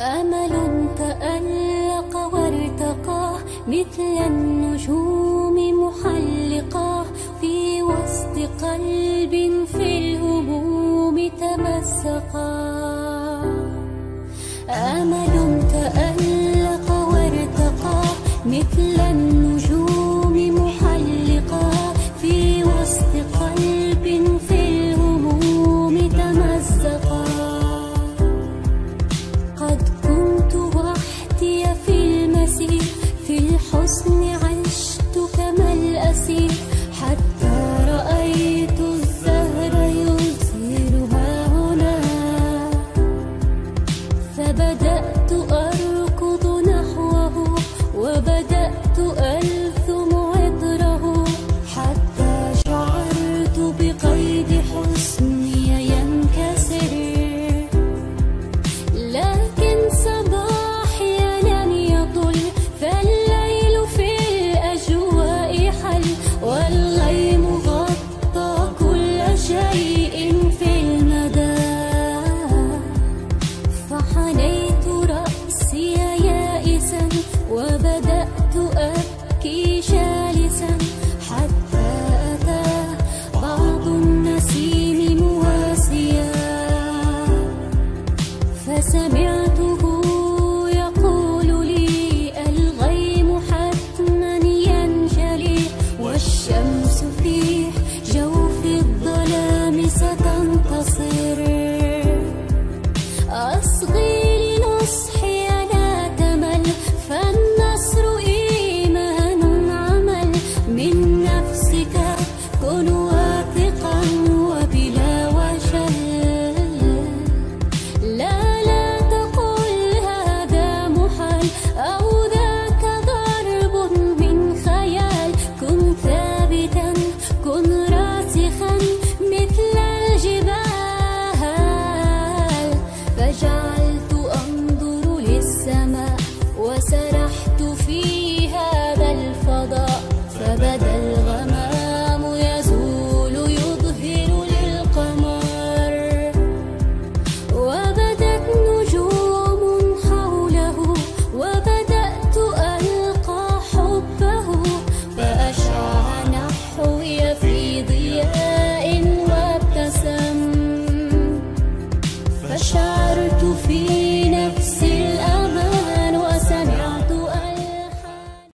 أمل تألق وارتقى مثل النجوم محلقا في وسط قلب في الهموم تمزقا. أمل تألق وارتقى مثل النجوم محلقا في وسط قلب في الهموم تمزقا. قد كنت وحدي في المسير، في الحزن عشت كما الأسير، حتى رأيت الزهر يزهرها هنا، فبدأت أركض نحوه وبدأت ألثم عطره، حتى شعرت بقيد حسني ينكسر. لكن صباحي لم يطل، فالليل في الأجواء حل، والغيم غطى كل شيء في المدى. فحنيت رأسي يائسا وبدأت أبكي شالسا، حتى أتى بعض النسيم مواسيا، فسمعته يقول لي الغيم حتما ينجلي، والشمس في جوف الظلام ستنتصر. أصغي لنصحي لا تمل، فالنصر إيمان عمل، من نفسك كن واثقا وبلا وجل. لا تقل هذا محال أو ذاك ضرب من خيال، كن ثابتا كن راسخا مثل الجبال. فجعلت أنظر للسماء وسرحت في هذا الفضاء، فبدا